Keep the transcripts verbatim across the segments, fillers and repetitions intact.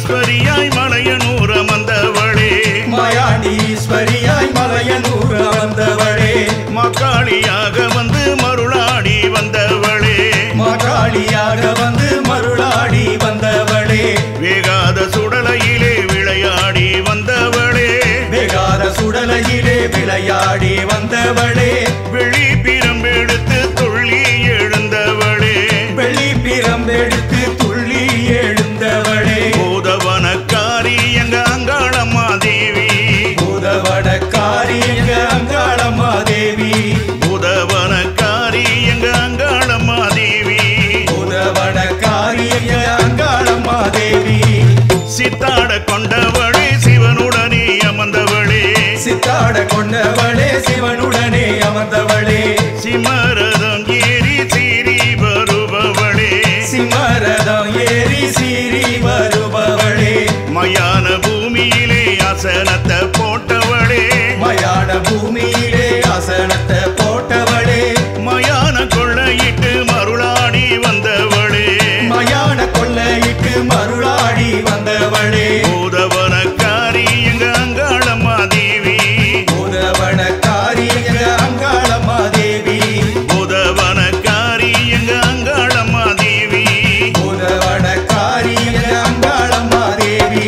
ஈஸ்வரியாய் மலையனூர் அமர்ந்தவளே மாயாண்டி ஈஸ்வரியாய் மலையனூர் அமர்ந்தவளே மக்காளியாக வந்து மருளாடி வந்தவளே மக்காளியாக வந்து மருளாடி வந்தவளே வேகாத சுடலையிலே விளையாடி வந்தவளே வேகாத சுடலையிலே விளையாடி வந்தவளே வெள்ளி பிரம்பெடுத்து துள்ளி எழுந்தவளே வெள்ளி பிரம்பெடுத்து துள்ளி எழுந்தவளே பூதவனக்காரி எங்க அங்காளம்மா தேவி பூதவனக்காரி எங்க அங்காளம்மா தேவி பூதவனக்காரி எங்க அங்காளம்மா தேவி பூதவனக்காரி எங்க அங்காளம்மா தேவி சித்தாட கொண்டவளே சிவனுடனே அமர்ந்தவளே சித்தாட கொண்டவளே சிவனுடனே அமர்ந்தவளே சிமரதம் ஏறி சீறி வருபவளே சிமரதம் ஏறி சீறி வருபவளே மயான பூமியிலே ஆசனத்தை போட்டவளே மயான பூமியிலே ஆசனத்தை போட்டவளே மயான கொள்ளையிட்டு மருளாடி வந்தவளே மயான கொள்ளையிட்டு மருளாடி வந்தவளே பூதவனக்காரி எங்க அங்காளம்மா தேவி பூதவனக்காரி எங்க அங்காளம்மா தேவி பூதவனக்காரி எங்க அங்காளம்மா தேவி பூதவனக்காரி எங்க அங்காளம்மா தேவி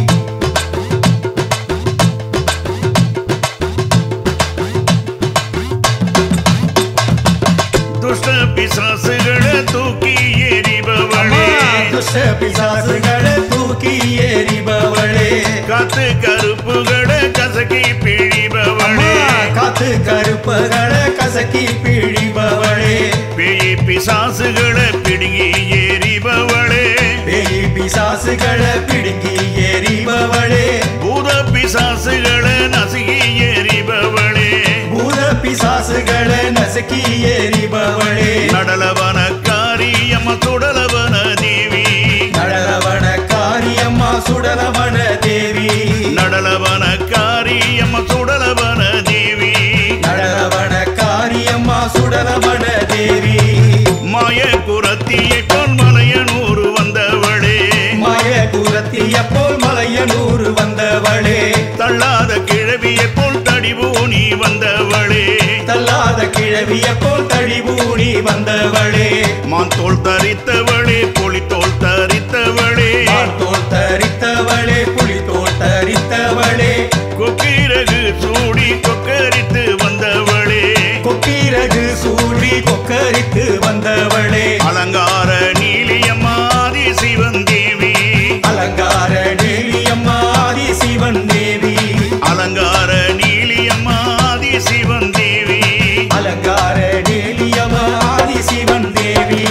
துஷ்ட பிசாசுகளை தூக்கி எறிபவளே துஷ்ட பிசாசுகளை தூக்கி எறிபவளே காத்து கருப்புகளை கசக்கி பிழிபவளே காத்து கருப்புகளை கசக்கி பிழிபவளே பேய் பிசாசுகளை பிடுங்கி எறிபவளே பேய் பிசாசுகளை பிடுங்கி எறிபவளே பூத பிசாசுகளை நசுகி எறிபவளே பூத பிசாசுகளை நசுக்கி எறிபவளே நடலவனக்காரி அம்மா சுடலவன தேவி நடலவனக்காரி அம்மா சுடலவன தேவி நடலவனக்காரி அம்மா சுடலவன தேவி நடலவனக்காரி அம்மா சுடலவன தேவி மாய குரத்தியை போல் மலையனூர் வந்தவளே மாய குரத்திய போல் மலையனூர் வந்தவளே தள்ளாத கிழவியை போல் தடிபூனி வந்தவளே தள்ளாத கிழவிய போல் தடிபூடி வந்தவளே மான் தோல் தரித்தவளே புலித்தோல் தரித்தவளே தோல் தரித்தவளே புலி தோல் தரித்தவளே கொக்கிரகு சூடி கொக்கரித்து வந்தவளே கொக்கிரகு சூடி கொக்கரித்து வந்தவளே அலங்கார நீலியம்மாதி சிவன் தேவி அலங்கார நீலியம்மாதி சிவன் தேவி அலங்கார நீலியம்மாதி சிவன் தேவி அலங்கார நீலியம்மாதி சிவன் தேவி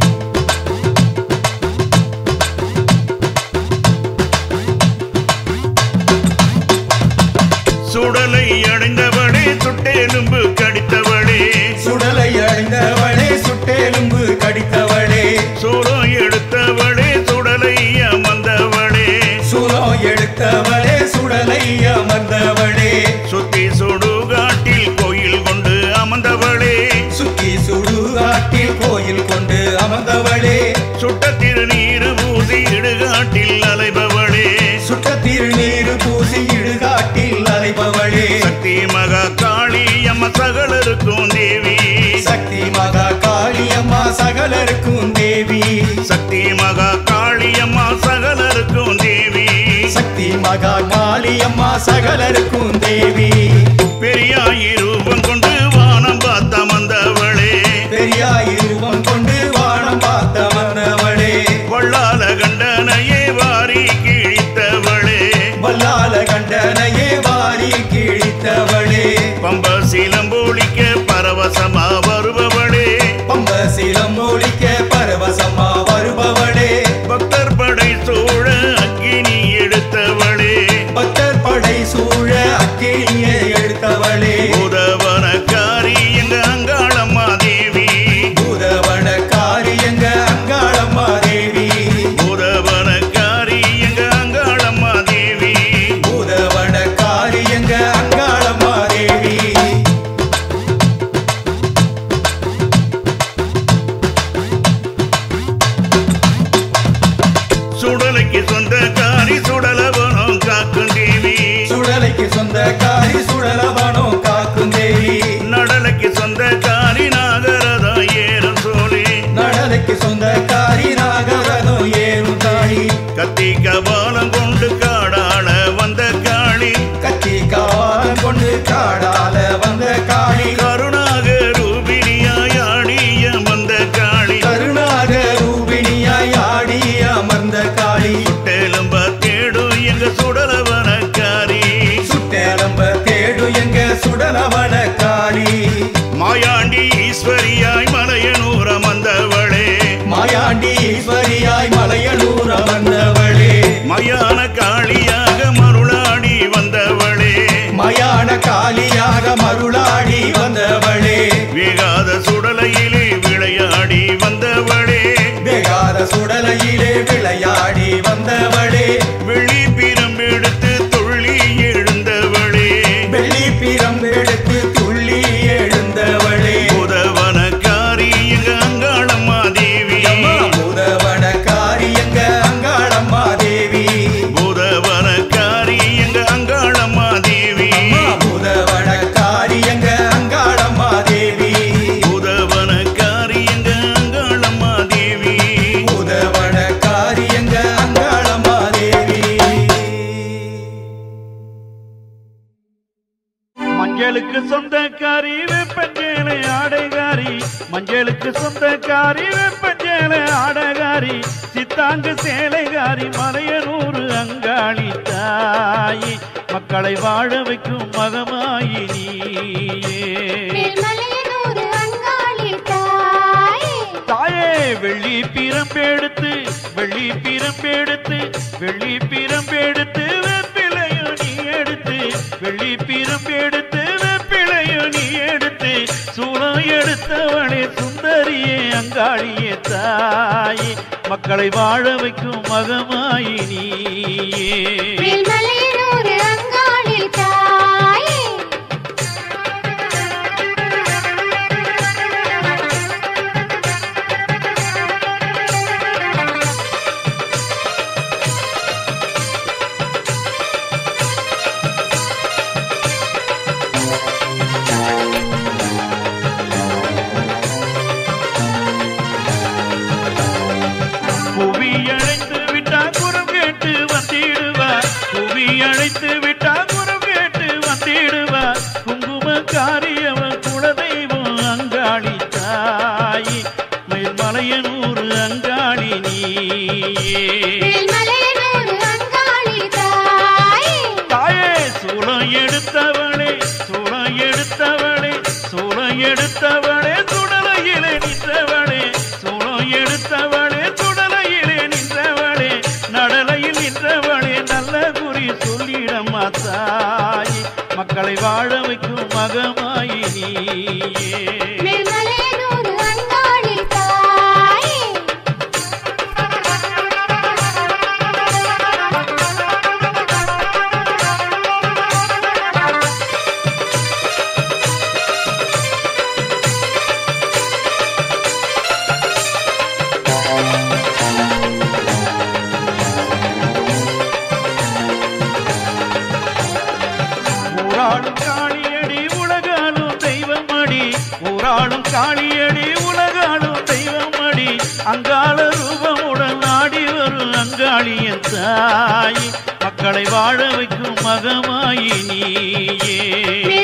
சுடலை அடைந்தவளே சுட்டெலும்பு கடித்தவளே சுடலை அடைந்தவளே சுட்டெலும்பு கடித்தவளே சூரம் எடுத்தவளே சுடலை அமர்ந்தவளே சூலம் எடுத்தவளே சுடலை அமர்ந்தவளே சுத்தி சுடுகாட்டில் கோயில் கொண்டு அமர்ந்தவளே சுத்தி சுடுகாட்டில் கோயில் கொண்டு அமர்ந்தவளே சுட்ட திருநீரு பூசி இடுகாட்டில் அலைபவளே சுட்ட திருநீரு பூசி இடுகாட்டில் அலைபவளே சக்தி மகா காளி அம்மா சகலருக்கும் தேவி சக்தி மகா காளியம்மா சகலருக்கும் தேவி சக்தி மகா காளி அம்மா சகலருக்கும் தேவி சக்தி மகா காளியம்மா சகலருக்கும் தேவி பெரியாயி ரூபம் கொண்டு வானம் பார்த்த மந்தவளே பெரியாய் ரூபம் கொண்டு வானம் பார்த்த வந்தவளே வள்ளால கண்டனையே வாரி கிழித்தவளே வல்லால கண்டனையே வாரி கிழித்தவளே பம்ப சீலம்பொழிக்க பரவசமா வருபவளே பம்ப சீலம் ஒழிக்க பரவசமா வருபவளே பக்தர் படை சூழ அக்கினி எடுத்தவளே பக்தர் படை சூழ அக்கினியை சுடலைக்கு சொந்தக்காரி சுடலவனம் காக்கும் தேவி சுடலைக்கு சொந்தக்காரி சுடலவனம் காக்கும் தேவி நடலைக்கு சொந்தக்காரி நாகரதம் ஏறும் சோழி நடலைக்கு சொந்தக்காரி நாகரதம் ஏறும் தாயி கத்தி கபாலம் கொண்டு காடாள வந்த காளி கத்தி காலம் கொண்டு காடால வந்த காளி கருணாக ரூபிணியாய் ஆடிய வந்த காளி கருணாக ரூபிணியாய் ஆடிய அமர்ந்த காளி சுட்டெலும்ப தேடும் எங்க சுடலவனக்காரி சுட்டெலும்ப தேடும் எங்க சுடலவன காளி மாயாண்டி ஈஸ்வரியாய் மலையனூர வந்தவளே மாயாண்டி ஈஸ்வரியாய் மலையனூர வந்தவளே மயான காளியாக மருளாடி வந்தவளே மயான காளியாக மருளாடி வந்தவளே வேகாத சுடலையிலே விளையாடி வந்தவளே வேகாத சுடலையிலே விளையாடி வந்தவளே வெள்ளி பிரம்பெடுத்து துள்ளி எழுந்தவளே வெள்ளி பிரம்பெடுத்து துள்ளி எழுந்தவளே புதவனக்காரி எங்க அங்காளம்மா தேவி புதவனக்காரி எங்க அங்காளம்மா தேவி புதவனக்காரி எங்க அங்காளம்மா தேவி புதவனக்காரி எங்க அங்காளம்மா தேவி புதவனக்காரி எங்க அங்காளம்மா தேவி புதவனக்காரி எங்க அங்காளம்மா தேவி மஞ்சளுக்கு சொந்தக்காரி வெப்பஞ்சேலை ஆடைகாரி மஞ்சளுக்கு சொந்தக்காரி வெப்பஞ்சேலை ஆடைகாரி சித்தாங்கு சேலைகாரி மலையனூறு அங்காளி தாயி மக்களை வாழ வைக்கும் மகமாயி நீயே தாயே வெள்ளி பிரம்பெடுத்து வெள்ளி பிரம்பெடுத்து வெள்ளி பிரம்பெடுத்து வெப்பிலையும் நீ எடுத்து வெள்ளி பிரம்பெடுத்து வெப்பிலையும் நீ எடுத்து சூளம் எடுத்தவளே சுந்தரியே அங்காளியே தாயே மக்களை வாழ வைக்கும் மகமாயி நீயே புவி அழைத்து விட்டா குரம் கேட்டு வந்திடுவா புவி அழைத்து விட்டா குரம் கேட்டு வந்திடுவா குங்குமக்காரி அவள் குலதெய்வம் அங்காளி தாயி மேல்மலையனூர் அங்காளி நீயே தாயே சூளம் எடுத்தவளே சூளம் எடுத்தவளே சூளம் எடுத்தவளே சுடலையிலே நின்றவளே சூளம் எடுத்தவளே சுடலையிலே நின்றவளே நடலையில் நின்றவளே நல்ல குறி சொல்லிடம்மா தாயி மக்களை வாழ வைக்கும் மகமாயி நீயே ஊராளும் காளியடி உலகாலும் தெய்வமடி ஊராளும் காளியடி உலகாலும் தெய்வமடி அங்காள ரூபமுடன் ஆடி வரும் அங்காளியன் தாய் மக்களை வாழ வைக்கும் மகமாயி நீயே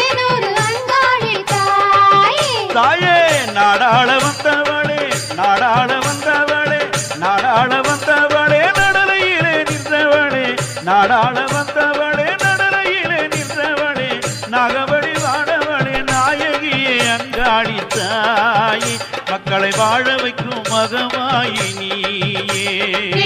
தாயே நாடாள வந்தவளே நாடாள வந்தவளே நாடாள வந்தவளே நடலையிலே நின்றவளே நாடாள வந்தவளே நடலையிலே நின்றவளே நாகவழி வாடவளே நாயகியே அங்காளி தாயி மக்களை வாழ வைக்கும் மகமாயி நீயே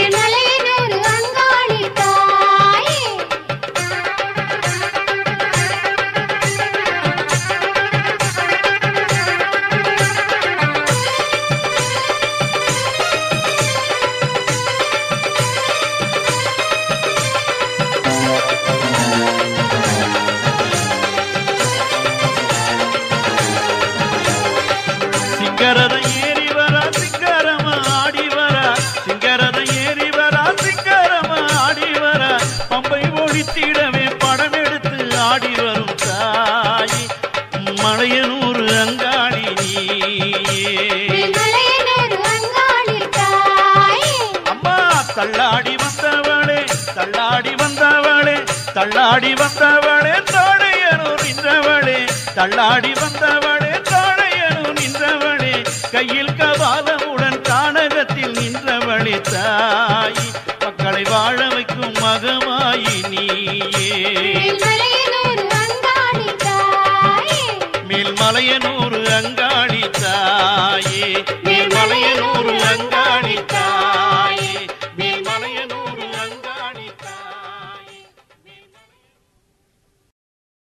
சிங்கரத ஏறி வரா சிங்கரமா ஆடி வரா சிங்கரத ஏறி வரா தள்ளாடி வந்தவளே தள்ளாடி வந்தவளே தள்ளாடி வந்தவளே தோழையனூர் நின்றவளே தள்ளாடி வந்தவளே தோழையனூர் நின்றவளே கையில் கபாலமுடன் கானகத்தில் நின்றவளே தாயி மக்களை வாழ வைக்கும் மகமாயி நீயே மேல்மலையனூர் அங்காடி தாயே